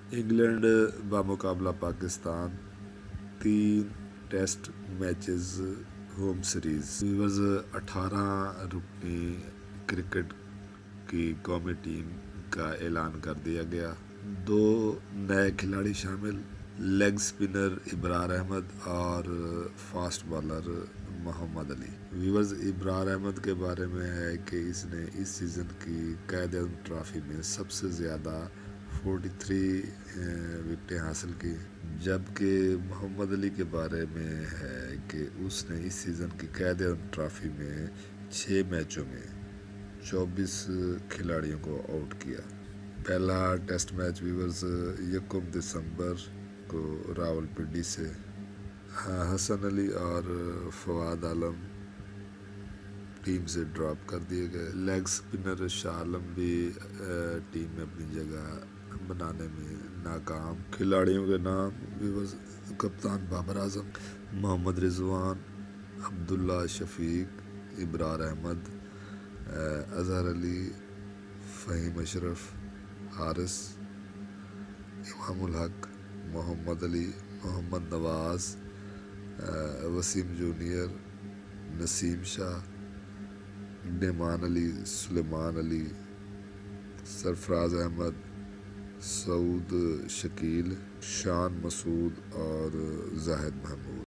England بمقابلہ Pakistan 3 test matches home series. Viewers 18 رکنی cricket کی قومی ٹیم کا اعلان کر دیا گیا۔ 2 نئے کھلاڑی شامل، لیگ اسپنر ابرار احمد اور fast bowler Mohammad Ali. Viewers Abrar Ahmed کے بارے میں ہے کہ اس نے اس سیزن کی قائد اعظم ٹرافی میں سب سے زیادہ 43 وکٹیں حاصل کی، جبکہ محمد علی کے بارے میں ہے کہ اس نے اس سیزن کی قائد اعظم ٹرافی میں 6 میچوں میں 24 کھلاڑیوں کو آؤٹ کیا۔ پہلا ٹیسٹ میچ ویورز 1 دسمبر کو راول پنڈی سے حسن علی اور فواد عالم ٹیم سے ڈراپ کر دیے گئے۔ لیگ اسپنر شاہ عالم بھی ٹیم میں اپنی جگہ بنانے میں ناکام۔ کھلاڑیوں کے نام ویورز کپتان بابر اعظم، محمد رضوان، عبداللہ شفیق، ابرار احمد، اظہر علی، فہیم اشرف، حارث، امام الحق، محمد علی، محمد نواز، وسیم جونیئر، نسیم شاہ، نعمان علی، سلیمان علی، سرفراز احمد، سعود شکیل، شان مسعود اور زاہد محمود۔